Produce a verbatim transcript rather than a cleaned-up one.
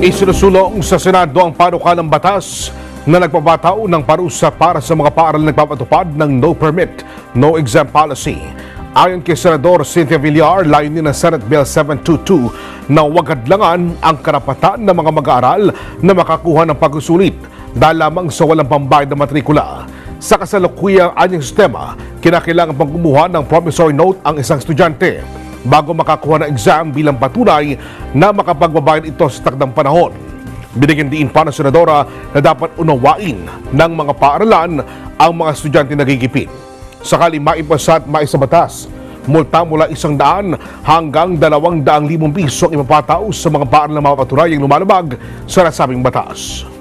Isinusulong sa Senado ang panukalang batas na nagpapataw ng parusa para sa mga paaralang nagpapatupad ng no permit, no exam policy. Ayon kay Senador Cynthia Villar, layunin ng Senate Bill seven twenty-two na huwag hadlangan ang karapatan ng mga mag-aaral na makakuha ng pagsusulit dahil lamang sa walang pambayad na matrikula. Sa kasalukuyang anyang sistema, kinakailangan pang kumuha ng promissory note ang isang estudyante bago makakuha ng exam bilang patunay na makapagbabayad ito sa takdang panahon. Binigyan din pa ng senadora na dapat unawain ng mga paaralan ang mga estudyante na gigipin. Sakali maipasa at maisabatas, multa mula isang daan hanggang dalawang daang limong piso ang ipapataw sa mga paaralan na mapatunay ang lumalabag sa nasabing batas.